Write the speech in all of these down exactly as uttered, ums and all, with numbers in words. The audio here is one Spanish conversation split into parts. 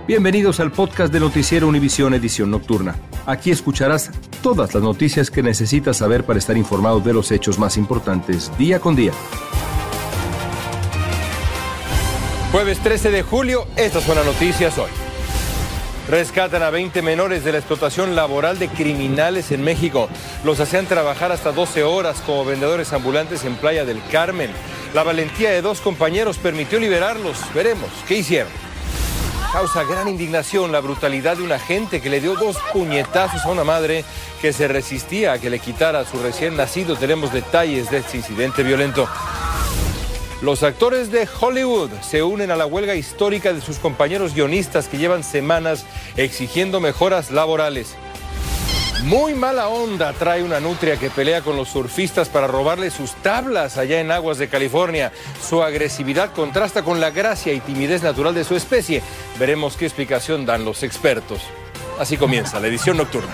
Bienvenidos al podcast de Noticiero Univisión Edición Nocturna. Aquí escucharás todas las noticias que necesitas saber para estar informado de los hechos más importantes día con día. Jueves trece de julio, estas son las noticias hoy. Rescatan a veinte menores de la explotación laboral de criminales en México. Los hacían trabajar hasta doce horas como vendedores ambulantes en Playa del Carmen. La valentía de dos compañeros permitió liberarlos. Veremos qué hicieron. Causa gran indignación la brutalidad de un agente que le dio dos puñetazos a una madre que se resistía a que le quitara a su recién nacido. Tenemos detalles de este incidente violento. Los actores de Hollywood se unen a la huelga histórica de sus compañeros guionistas que llevan semanas exigiendo mejoras laborales. Muy mala onda trae una nutria que pelea con los surfistas para robarle sus tablas allá en aguas de California. Su agresividad contrasta con la gracia y timidez natural de su especie. Veremos qué explicación dan los expertos. Así comienza la edición nocturna.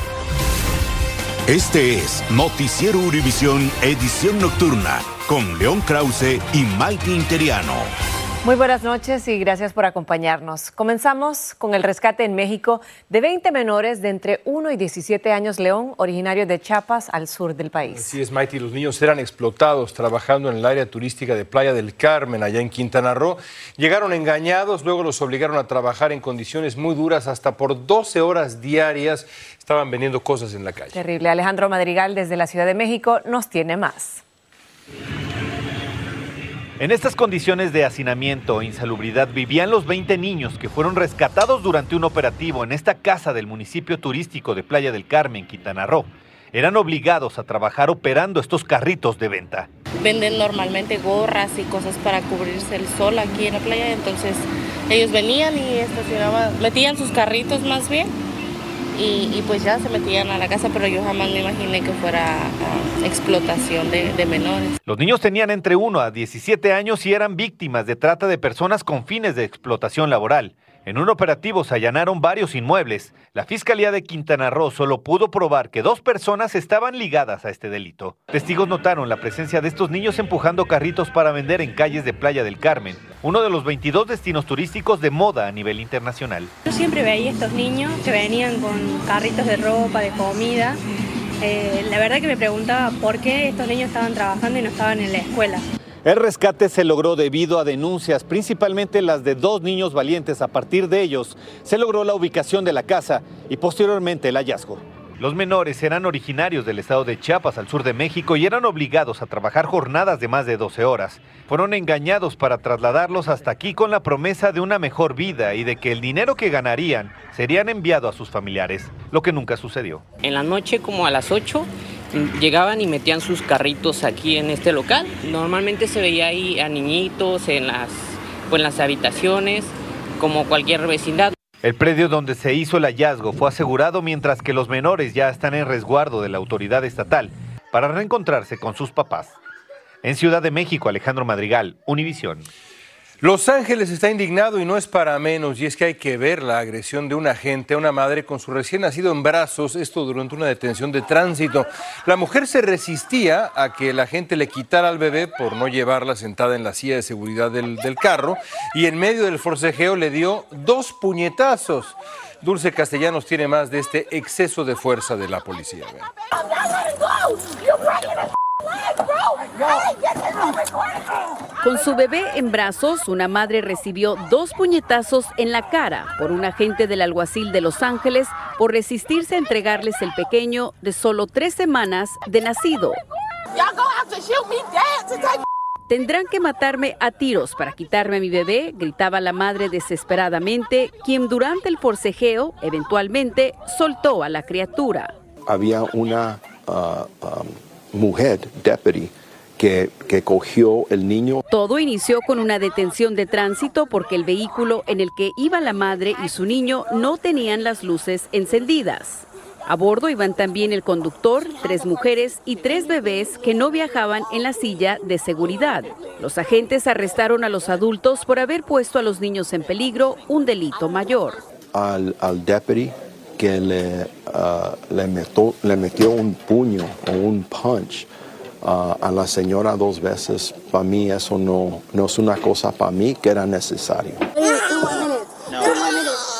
Este es Noticiero Univisión Edición Nocturna con León Krause y Maite Interiano. Muy buenas noches y gracias por acompañarnos. Comenzamos con el rescate en México de veinte menores de entre uno y diecisiete años, León, originarios de Chiapas, al sur del país. Así es, Maite, los niños eran explotados trabajando en el área turística de Playa del Carmen, allá en Quintana Roo. Llegaron engañados, luego los obligaron a trabajar en condiciones muy duras, hasta por doce horas diarias. Estaban vendiendo cosas en la calle. Terrible. Alejandro Madrigal, desde la Ciudad de México, nos tiene más. En estas condiciones de hacinamiento e insalubridad vivían los veinte niños que fueron rescatados durante un operativo en esta casa del municipio turístico de Playa del Carmen, Quintana Roo. Eran obligados a trabajar operando estos carritos de venta. Venden normalmente gorras y cosas para cubrirse el sol aquí en la playa, entonces ellos venían y estacionaban, metían sus carritos más bien. Y, y pues ya se metían a la casa, pero yo jamás me imaginé que fuera uh, explotación de, de menores. Los niños tenían entre uno a diecisiete años y eran víctimas de trata de personas con fines de explotación laboral. En un operativo se allanaron varios inmuebles. La Fiscalía de Quintana Roo solo pudo probar que dos personas estaban ligadas a este delito. Testigos notaron la presencia de estos niños empujando carritos para vender en calles de Playa del Carmen, uno de los veintidós destinos turísticos de moda a nivel internacional. Yo siempre veía a estos niños que venían con carritos de ropa, de comida. Eh, la verdad que me preguntaba por qué estos niños estaban trabajando y no estaban en la escuela. El rescate se logró debido a denuncias, principalmente las de dos niños valientes. A partir de ellos, se logró la ubicación de la casa y posteriormente el hallazgo. Los menores eran originarios del estado de Chiapas, al sur de México, y eran obligados a trabajar jornadas de más de doce horas. Fueron engañados para trasladarlos hasta aquí con la promesa de una mejor vida y de que el dinero que ganarían serían enviado a sus familiares, lo que nunca sucedió. En la noche, como a las ocho, llegaban y metían sus carritos aquí en este local. Normalmente se veía ahí a niñitos en las, pues en las habitaciones, como cualquier vecindad. El predio donde se hizo el hallazgo fue asegurado, mientras que los menores ya están en resguardo de la autoridad estatal para reencontrarse con sus papás. En Ciudad de México, Alejandro Madrigal, Univisión. Los Ángeles está indignado y no es para menos, y es que hay que ver la agresión de un agente a una madre con su recién nacido en brazos, esto durante una detención de tránsito. La mujer se resistía a que el agente le quitara al bebé por no llevarla sentada en la silla de seguridad del, del carro, y en medio del forcejeo le dio dos puñetazos. Dulce Castellanos tiene más de este exceso de fuerza de la policía. Ven. Con su bebé en brazos, una madre recibió dos puñetazos en la cara por un agente del alguacil de Los Ángeles por resistirse a entregarles el pequeño de solo tres semanas de nacido. Tendrán que matarme a tiros para quitarme a mi bebé, gritaba la madre desesperadamente, quien durante el forcejeo eventualmente soltó a la criatura. Había una uh, um, mujer, deputy, Que, que cogió el niño. Todo inició con una detención de tránsito porque el vehículo en el que iba la madre y su niño no tenían las luces encendidas. A bordo iban también el conductor, tres mujeres y tres bebés que no viajaban en la silla de seguridad. Los agentes arrestaron a los adultos por haber puesto a los niños en peligro, un delito mayor. Al, al deputy que le, uh, le, metió, le metió un puño o un punch Uh, a la señora dos veces, para mí eso no, no es una cosa para mí que era necesario.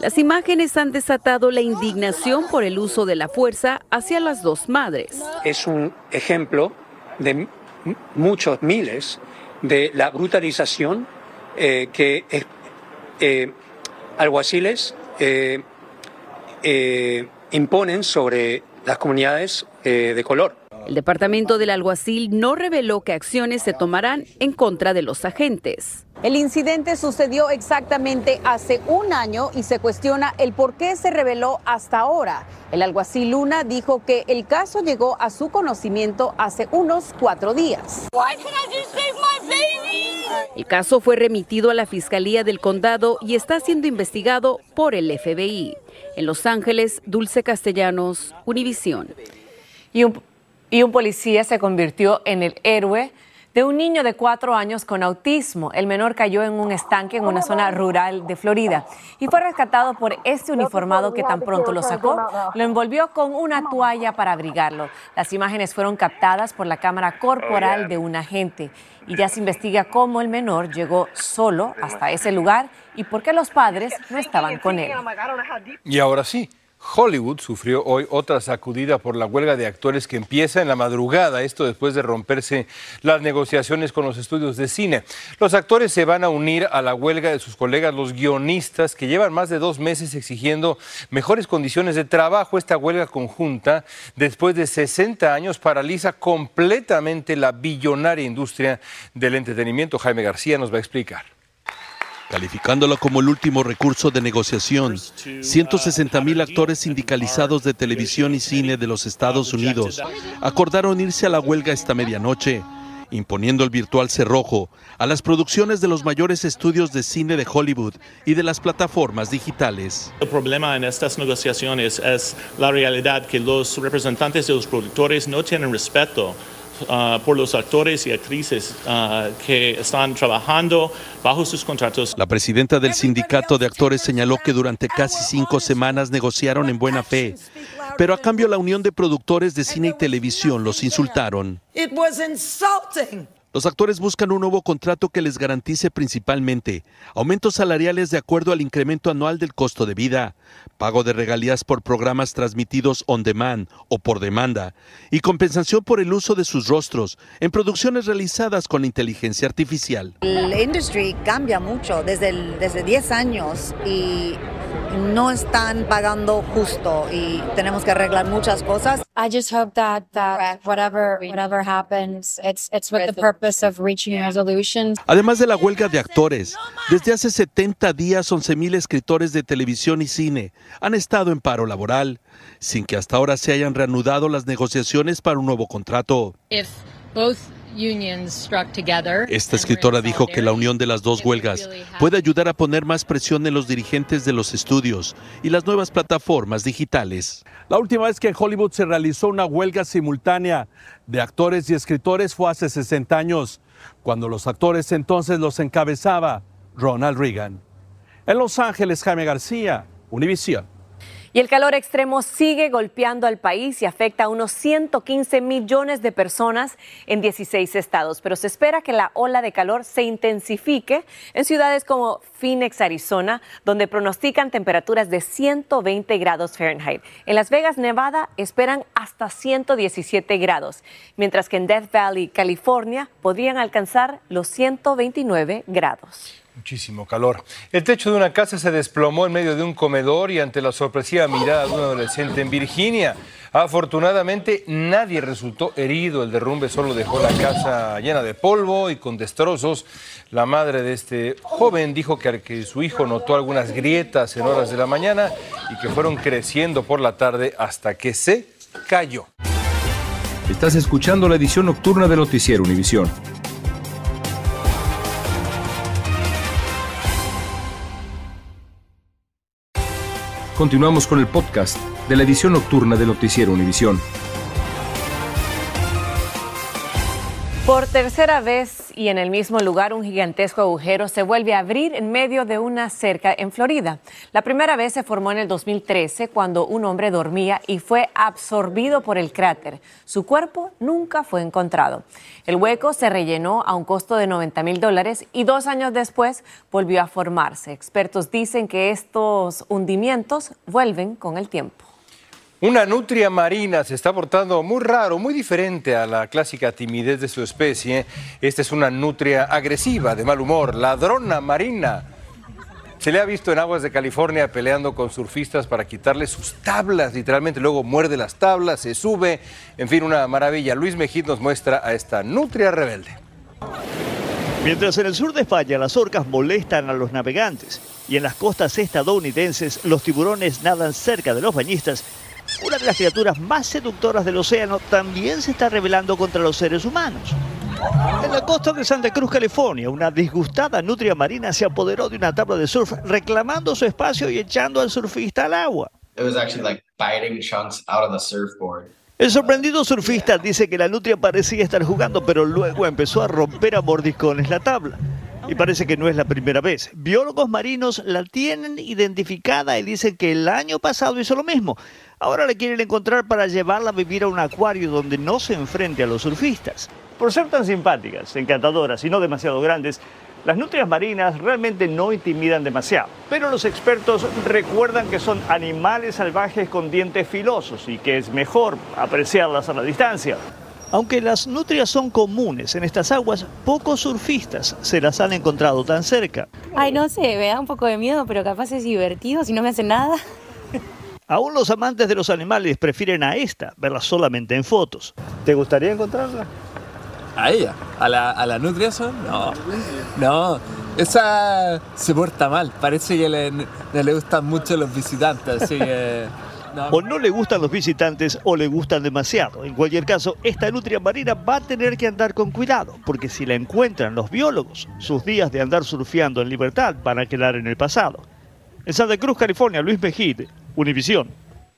Las imágenes han desatado la indignación por el uso de la fuerza hacia las dos madres. Es un ejemplo de muchos miles de la brutalización eh, que eh, eh, alguaciles eh, eh, imponen sobre las comunidades eh, de color. El departamento del alguacil no reveló qué acciones se tomarán en contra de los agentes. El incidente sucedió exactamente hace un año y se cuestiona el por qué se reveló hasta ahora. El alguacil Luna dijo que el caso llegó a su conocimiento hace unos cuatro días. El caso fue remitido a la Fiscalía del Condado y está siendo investigado por el F B I. En Los Ángeles, Dulce Castellanos, Univisión. Y un, y un policía se convirtió en el héroe de un niño de cuatro años con autismo. El menor cayó en un estanque en una zona rural de Florida y fue rescatado por este uniformado que tan pronto lo sacó, lo envolvió con una toalla para abrigarlo. Las imágenes fueron captadas por la cámara corporal de un agente y ya se investiga cómo el menor llegó solo hasta ese lugar y por qué los padres no estaban con él. Y ahora sí. Hollywood sufrió hoy otra sacudida por la huelga de actores que empieza en la madrugada, esto después de romperse las negociaciones con los estudios de cine. Los actores se van a unir a la huelga de sus colegas, los guionistas, que llevan más de dos meses exigiendo mejores condiciones de trabajo. Esta huelga conjunta, después de sesenta años, paraliza completamente la billonaria industria del entretenimiento. Jaime García nos va a explicar. Calificándolo como el último recurso de negociación, ciento sesenta mil actores sindicalizados de televisión y cine de los Estados Unidos acordaron irse a la huelga esta medianoche, imponiendo el virtual cerrojo a las producciones de los mayores estudios de cine de Hollywood y de las plataformas digitales. El problema en estas negociaciones es la realidad que los representantes de los productores no tienen respeto Uh, por los actores y actrices uh, que están trabajando bajo sus contratos. La presidenta del sindicato de actores señaló que durante casi cinco semanas negociaron en buena fe, pero a cambio la Unión de Productores de Cine y Televisión los insultaron. Los actores buscan un nuevo contrato que les garantice principalmente aumentos salariales de acuerdo al incremento anual del costo de vida, pago de regalías por programas transmitidos on demand o por demanda y compensación por el uso de sus rostros en producciones realizadas con inteligencia artificial. La industria cambia mucho desde, el, desde diez años y no están pagando justo y tenemos que arreglar muchas cosas. I just hope that that whatever whatever happens, it's it's with the purpose of reaching a resolution. Además de la huelga de actores, desde hace setenta días once mil escritores de televisión y cine han estado en paro laboral, sin que hasta ahora se hayan reanudado las negociaciones para un nuevo contrato. If both unions struck together. Esta escritora dijo que la unión de las dos huelgas puede ayudar a poner más presión en los dirigentes de los estudios y las nuevas plataformas digitales. La última vez que en Hollywood se realizó una huelga simultánea de actores y escritores fue hace sesenta años, cuando los actores entonces los encabezaba Ronald Reagan. En Los Ángeles, Jaime García, Univisión. Y el calor extremo sigue golpeando al país y afecta a unos ciento quince millones de personas en dieciséis estados. Pero se espera que la ola de calor se intensifique en ciudades como Phoenix, Arizona, donde pronostican temperaturas de ciento veinte grados Fahrenheit. En Las Vegas, Nevada, esperan hasta ciento diecisiete grados, mientras que en Death Valley, California, podrían alcanzar los ciento veintinueve grados. Muchísimo calor. El techo de una casa se desplomó en medio de un comedor y ante la sorpresiva mirada de un adolescente en Virginia. Afortunadamente, nadie resultó herido. El derrumbe solo dejó la casa llena de polvo y con destrozos. La madre de este joven dijo que, que su hijo notó algunas grietas en horas de la mañana y que fueron creciendo por la tarde hasta que se cayó. Estás escuchando la edición nocturna de Noticiero Univisión. Continuamos con el podcast de la edición nocturna de Noticiero Univisión. Por tercera vez y en el mismo lugar, un gigantesco agujero se vuelve a abrir en medio de una cerca en Florida. La primera vez se formó en el dos mil trece cuando un hombre dormía y fue absorbido por el cráter. Su cuerpo nunca fue encontrado. El hueco se rellenó a un costo de noventa mil dólares y dos años después volvió a formarse. Expertos dicen que estos hundimientos vuelven con el tiempo. Una nutria marina se está portando muy raro, muy diferente a la clásica timidez de su especie. Esta es una nutria agresiva, de mal humor, ladrona marina. Se le ha visto en aguas de California peleando con surfistas para quitarle sus tablas, literalmente. Luego muerde las tablas, se sube, en fin, una maravilla. Luis Mejid nos muestra a esta nutria rebelde. Mientras en el sur de España las orcas molestan a los navegantes y en las costas estadounidenses los tiburones nadan cerca de los bañistas, una de las criaturas más seductoras del océano también se está rebelando contra los seres humanos. En la costa de Santa Cruz, California, una disgustada nutria marina se apoderó de una tabla de surf reclamando su espacio y echando al surfista al agua. It was actually like biting chunks out of the surfboard. El sorprendido surfista dice que la nutria parecía estar jugando, pero luego empezó a romper a mordiscones la tabla. Y parece que no es la primera vez. Biólogos marinos la tienen identificada y dicen que el año pasado hizo lo mismo. Ahora la quieren encontrar para llevarla a vivir a un acuario donde no se enfrente a los surfistas. Por ser tan simpáticas, encantadoras y no demasiado grandes, las nutrias marinas realmente no intimidan demasiado. Pero los expertos recuerdan que son animales salvajes con dientes filosos y que es mejor apreciarlas a la distancia. Aunque las nutrias son comunes en estas aguas, pocos surfistas se las han encontrado tan cerca. Ay, no sé, me da un poco de miedo, pero capaz es divertido si no me hacen nada. Aún los amantes de los animales prefieren a esta, verla solamente en fotos. ¿Te gustaría encontrarla? ¿A ella? ¿A la, a la nutria son? No, no, esa se porta mal, parece que le, no le gustan mucho los visitantes, así que... No. O no le gustan los visitantes o le gustan demasiado. En cualquier caso, esta nutria marina va a tener que andar con cuidado, porque si la encuentran los biólogos, sus días de andar surfeando en libertad van a quedar en el pasado. En Santa Cruz, California, Luis Mejid, Univisión.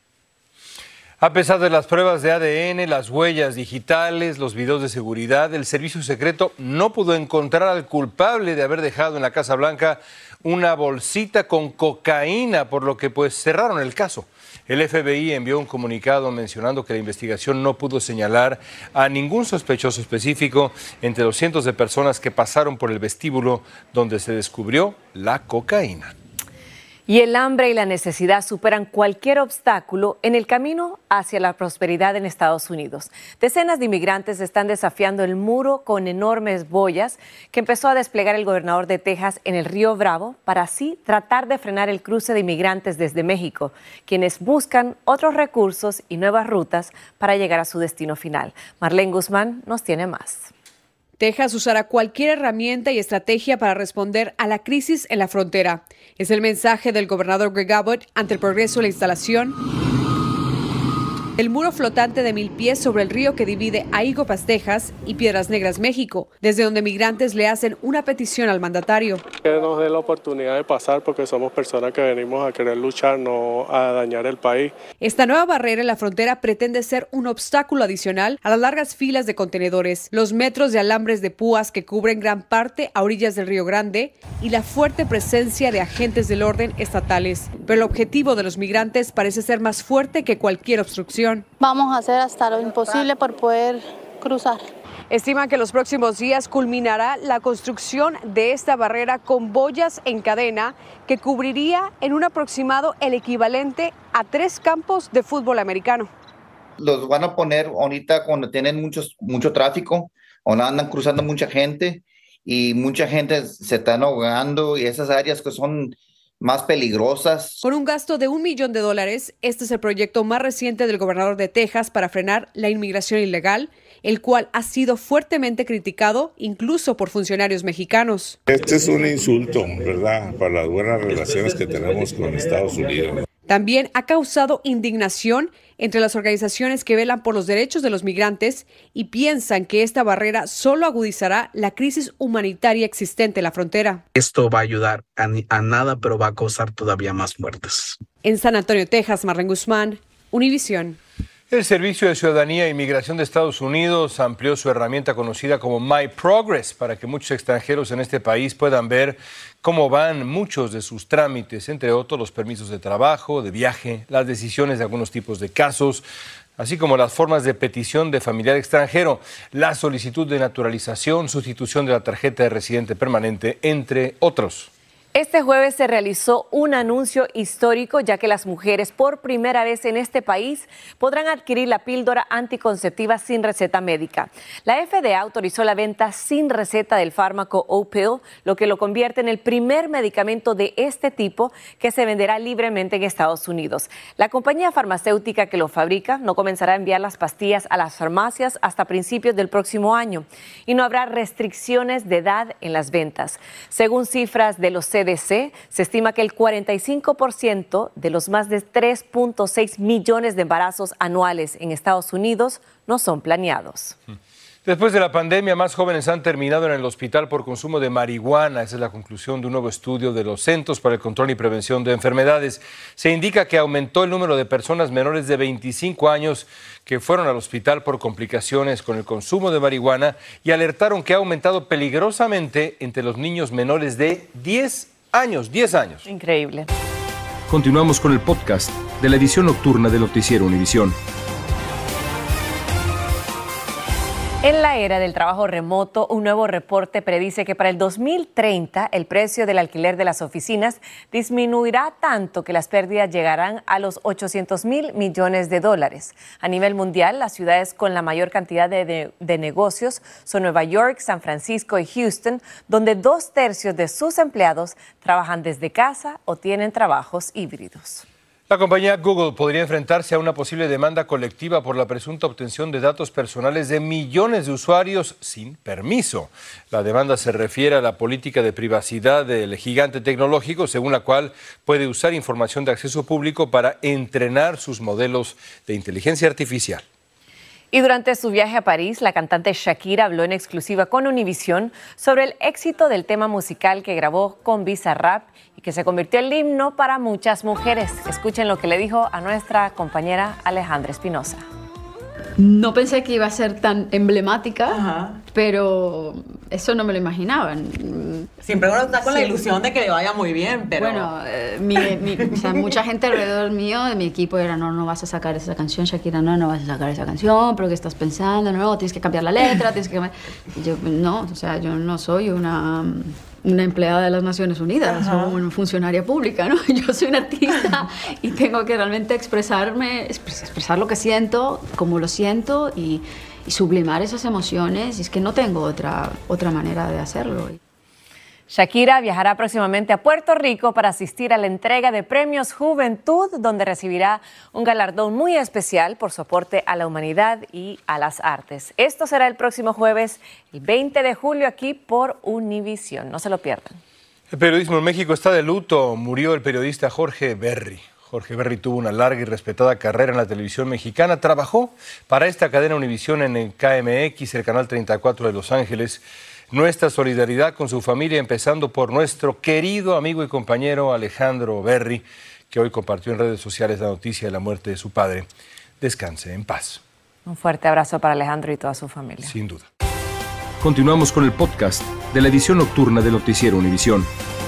A pesar de las pruebas de A D N, las huellas digitales, los videos de seguridad, el servicio secreto no pudo encontrar al culpable de haber dejado en la Casa Blanca una bolsita con cocaína, por lo que pues cerraron el caso. El F B I envió un comunicado mencionando que la investigación no pudo señalar a ningún sospechoso específico entre los cientos de personas que pasaron por el vestíbulo donde se descubrió la cocaína. Y el hambre y la necesidad superan cualquier obstáculo en el camino hacia la prosperidad en Estados Unidos. Decenas de inmigrantes están desafiando el muro con enormes boyas que empezó a desplegar el gobernador de Texas en el Río Bravo para así tratar de frenar el cruce de inmigrantes desde México, quienes buscan otros recursos y nuevas rutas para llegar a su destino final. Marlene Guzmán nos tiene más. Texas usará cualquier herramienta y estrategia para responder a la crisis en la frontera. Es el mensaje del gobernador Greg Abbott ante el progreso de la instalación el muro flotante de mil pies sobre el río que divide a Eagle Pass, Texas y Piedras Negras, México, desde donde migrantes le hacen una petición al mandatario. Que nos dé la oportunidad de pasar porque somos personas que venimos a querer luchar, no a dañar el país. Esta nueva barrera en la frontera pretende ser un obstáculo adicional a las largas filas de contenedores, los metros de alambres de púas que cubren gran parte a orillas del Río Grande y la fuerte presencia de agentes del orden estatales. Pero el objetivo de los migrantes parece ser más fuerte que cualquier obstrucción. Vamos a hacer hasta lo imposible por poder cruzar. Estima que los próximos días culminará la construcción de esta barrera con boyas en cadena que cubriría en un aproximado el equivalente a tres campos de fútbol americano. Los van a poner ahorita cuando tienen muchos, mucho tráfico, o andan cruzando mucha gente y mucha gente se están ahogando y esas áreas que son más peligrosas. Con un gasto de un millón de dólares, este es el proyecto más reciente del gobernador de Texas para frenar la inmigración ilegal, el cual ha sido fuertemente criticado incluso por funcionarios mexicanos. Este es un insulto, ¿verdad?, para las buenas relaciones que tenemos con Estados Unidos. También ha causado indignación entre las organizaciones que velan por los derechos de los migrantes y piensan que esta barrera solo agudizará la crisis humanitaria existente en la frontera. Esto va a ayudar a, a nada, pero va a causar todavía más muertes. En San Antonio, Texas, Marlene Guzmán, Univisión. El Servicio de Ciudadanía e Inmigración de Estados Unidos amplió su herramienta conocida como My Progress para que muchos extranjeros en este país puedan ver cómo van muchos de sus trámites, entre otros los permisos de trabajo, de viaje, las decisiones de algunos tipos de casos, así como las formas de petición de familiar extranjero, la solicitud de naturalización, sustitución de la tarjeta de residente permanente, entre otros. Este jueves se realizó un anuncio histórico, ya que las mujeres por primera vez en este país podrán adquirir la píldora anticonceptiva sin receta médica. La F D A autorizó la venta sin receta del fármaco O-Pill, lo que lo convierte en el primer medicamento de este tipo que se venderá libremente en Estados Unidos. La compañía farmacéutica que lo fabrica no comenzará a enviar las pastillas a las farmacias hasta principios del próximo año y no habrá restricciones de edad en las ventas. Según cifras de los C D C, se estima que el cuarenta y cinco por ciento de los más de tres punto seis millones de embarazos anuales en Estados Unidos no son planeados. Después de la pandemia, más jóvenes han terminado en el hospital por consumo de marihuana. Esa es la conclusión de un nuevo estudio de los Centros para el Control y Prevención de Enfermedades. Se indica que aumentó el número de personas menores de veinticinco años que fueron al hospital por complicaciones con el consumo de marihuana y alertaron que ha aumentado peligrosamente entre los niños menores de diez años. diez años. Increíble. Continuamos con el podcast de la edición nocturna de Noticiero Univisión. En la era del trabajo remoto, un nuevo reporte predice que para el dos mil treinta el precio del alquiler de las oficinas disminuirá tanto que las pérdidas llegarán a los ochocientos mil millones de dólares. A nivel mundial, las ciudades con la mayor cantidad de, de, de negocios son Nueva York, San Francisco y Houston, donde dos tercios de sus empleados trabajan desde casa o tienen trabajos híbridos. La compañía Google podría enfrentarse a una posible demanda colectiva por la presunta obtención de datos personales de millones de usuarios sin permiso. La demanda se refiere a la política de privacidad del gigante tecnológico, según la cual puede usar información de acceso público para entrenar sus modelos de inteligencia artificial. Y durante su viaje a París, la cantante Shakira habló en exclusiva con Univisión sobre el éxito del tema musical que grabó con Bizarrap y que se convirtió en el himno para muchas mujeres. Escuchen lo que le dijo a nuestra compañera Alejandra Espinosa. No pensé que iba a ser tan emblemática, Ajá. pero eso no me lo imaginaba. Siempre uno está con sí. la ilusión de que le vaya muy bien, pero... Bueno, eh, mi, mi, o sea, mucha gente alrededor mío, de mi equipo, era no, no vas a sacar esa canción, Shakira, no, no vas a sacar esa canción, pero ¿qué estás pensando? No, tienes que cambiar la letra, tienes que cambiar... Y yo, no, o sea, yo no soy una... una empleada de las Naciones Unidas Ajá. o una funcionaria pública, ¿no? Yo soy una artista y tengo que realmente expresarme, expresar lo que siento, cómo lo siento y, y sublimar esas emociones. Y es que no tengo otra, otra manera de hacerlo. Shakira viajará próximamente a Puerto Rico para asistir a la entrega de Premios Juventud, donde recibirá un galardón muy especial por su aporte a la humanidad y a las artes. Esto será el próximo jueves, el veinte de julio, aquí por Univisión. No se lo pierdan. El periodismo en México está de luto. Murió el periodista Jorge Berry. Jorge Berry tuvo una larga y respetada carrera en la televisión mexicana. Trabajó para esta cadena Univisión en el K M X, el canal treinta y cuatro de Los Ángeles. Nuestra solidaridad con su familia, empezando por nuestro querido amigo y compañero Alejandro Berry, que hoy compartió en redes sociales la noticia de la muerte de su padre. Descanse en paz. Un fuerte abrazo para Alejandro y toda su familia. Sin duda. Continuamos con el podcast de la edición nocturna de Noticiero Univisión.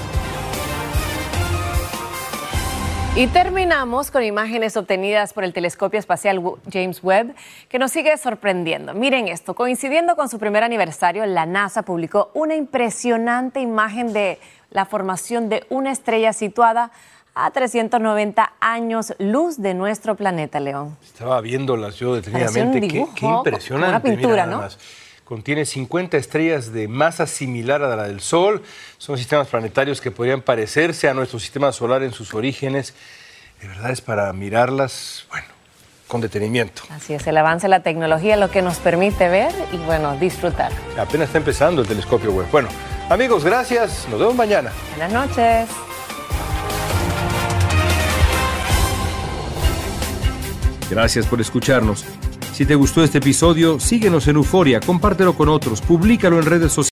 Y terminamos con imágenes obtenidas por el telescopio espacial James Webb, que nos sigue sorprendiendo. Miren esto, coincidiendo con su primer aniversario, la NASA publicó una impresionante imagen de la formación de una estrella situada a trescientos noventa años luz de nuestro planeta, León. Estaba viéndolas yo detenidamente. Qué, qué impresionante. Una pintura, Mira, ¿no? Contiene cincuenta estrellas de masa similar a la del Sol. Son sistemas planetarios que podrían parecerse a nuestro sistema solar en sus orígenes. De verdad es para mirarlas, bueno, con detenimiento. Así es, el avance de la tecnología es lo que nos permite ver y, bueno, disfrutar. Apenas está empezando el telescopio Webb. Bueno, amigos, gracias. Nos vemos mañana. Buenas noches. Gracias por escucharnos. Si te gustó este episodio, síguenos en Euforia, compártelo con otros, públicalo en redes sociales.